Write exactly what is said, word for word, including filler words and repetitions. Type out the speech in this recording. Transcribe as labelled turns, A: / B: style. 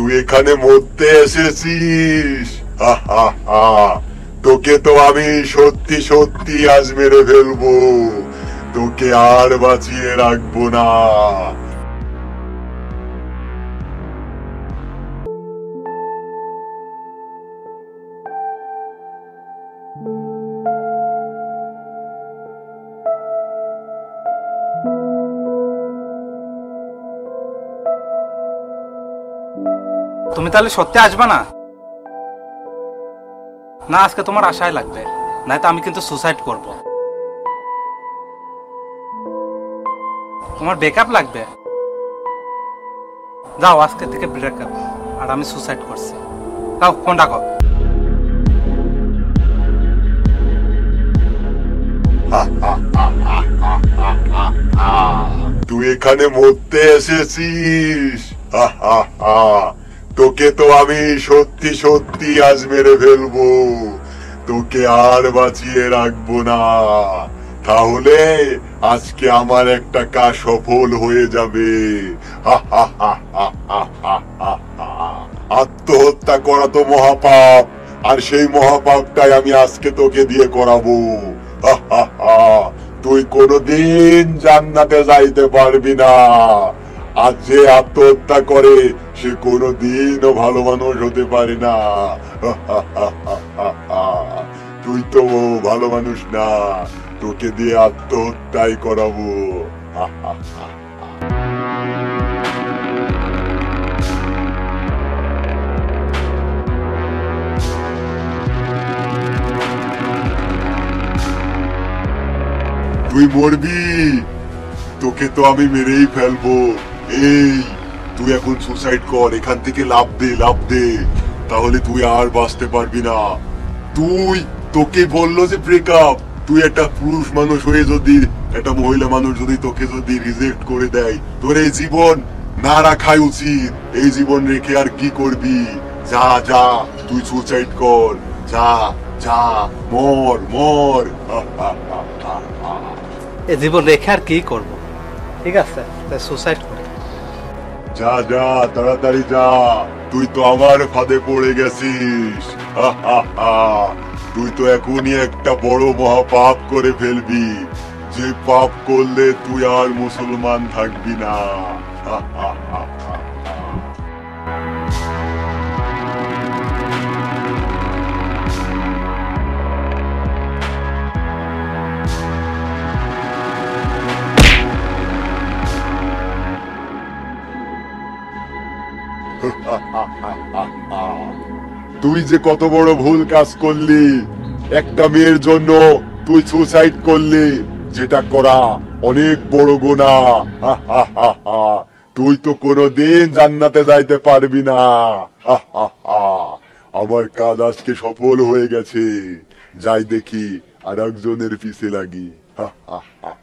A: তুই এখানে মরতে এসেছিস? হা হা হা, তোকে তো আমি সত্যি সত্যি আজ মেরে ফেলবো, তোকে আর বাঁচিয়ে রাখবো না।
B: তুমি তাহলে সত্যি আসবে না? না, আজকে তোমার আশায় লাগবে, নয়তো আমি কিন্তু সুসাইড করব। তোমার ব্রেকআপ লাগবে? যাও, আজকে থেকে ব্রেকআপ, আর আমি সুসাইড করছি। যাও, ফোন রাখো।
A: তুই এখানে মরতে এসেছিস? হা হা হা, তোকে তো আমি সত্যি সত্যি আজ মেরে ফেলবো, তোকে আর বাঁচিয়ে রাখবো না। তাহলে আজকে আমার একটা কাজ সফল হয়ে যাবে। আত্মহত্যা করা তো মহাপাপ, আর সেই মহাপাপটাই আমি আজকে তোকে দিয়ে করাবো। তুই কোনোদিন জান্নাতে যাইতে পারবি না। আর যে আত্মহত্যা করে সে কোনোদিনও ভালো মানুষ হতে পারে না। তুই তো ভালো মানুষ না, তোকে দিয়ে আত্মহত্যাই করাবো। তুই মরবি, তোকে তো আমি মেরেই ফেলবো। এই, তুই এখন সুসাইড কর, এখান থেকে লাফ দে, লাফ দে, তাহলে তুই আর বাঁচতে পারবি না। তুই, তোকে বললো যে ব্রেকআপ, তুই একটা পুরুষ মানুষ হয়ে যদি একটা মহিলা মানুষ যদি তোকে যদি রিজেক্ট করে দেয়, তোর এই জীবন না রাখাই উচিত। এই জীবন রেখে আর কি করবি? যা যা, তুই সুসাইড কর, যা যা, মর মর।
B: এই জীবন রেখে আর কি করব? ঠিক আছে, সুসাইড করি।
A: যা যা, তাড়াতাড়ি যা, তুই তো আমার ফাঁদে পড়ে গেছিস। তুই তো এখনই একটা বড় মহাপাপ করে ফেলবি, যে পাপ করলে তুই আর মুসলমান থাকবি না। তুই যে কত বড় ভুল কাজ করলি, একটা মেয়ের জন্য তুই সুসাইড করলি, যেটা করা অনেক বড় গুনাহ। তুই তো কোনোদিন জান্নাতে যাইতে পারবি না। আমার কাজ আজকে সফল হয়ে গেছে, যাই দেখি আর একজনের পিছে লাগি।